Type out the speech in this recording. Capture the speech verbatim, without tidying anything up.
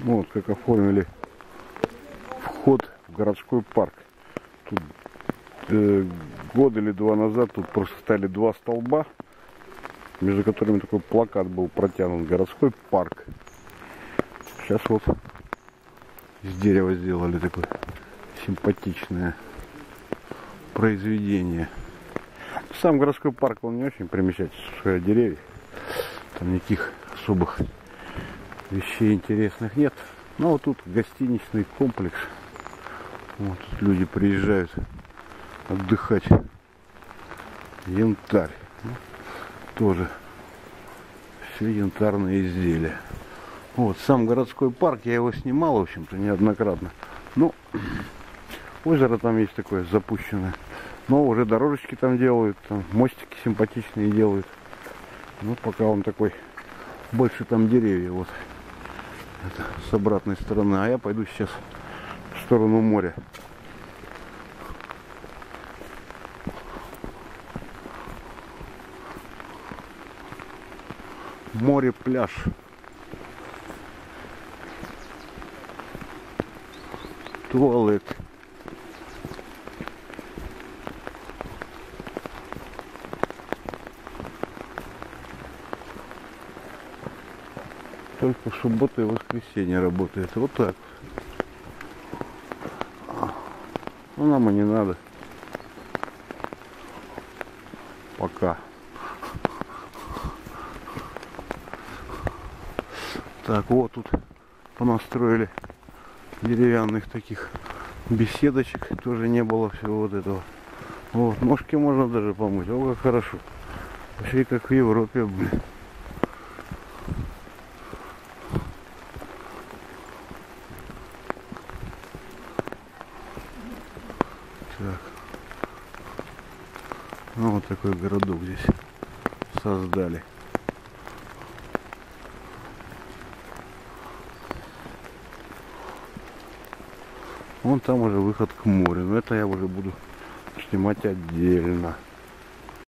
Ну, вот как оформили вход в городской парк. Тут э, год или два назад тут просто стали два столба, между которыми такой плакат был протянут: городской парк. Сейчас вот из дерева сделали такое симпатичное произведение. Сам городской парк, он не очень примечательный, деревья. Там никаких особых вещей интересных нет. Но вот тут гостиничный комплекс. Вот тут люди приезжают отдыхать. Янтарь. Ну, тоже все янтарные изделия. Вот сам городской парк, я его снимал, в общем-то, неоднократно. Ну, озеро там есть такое запущенное. Но уже дорожечки там делают, там мостики симпатичные делают. Ну, пока он такой, больше там деревья, вот. Это с обратной стороны. А я пойду сейчас в сторону моря. Море, пляж. Туалет. Только в субботу и воскресенье работает. Вот так. Ну, нам и не надо. Пока. Так, вот тут понастроили деревянных таких беседочек. Тоже не было всего вот этого. Вот, ножки можно даже помыть. О, как хорошо. Вообще как в Европе, блин. Так. Ну, вот такой городок здесь создали. Вон там уже выход к морю. Но это я уже буду снимать отдельно.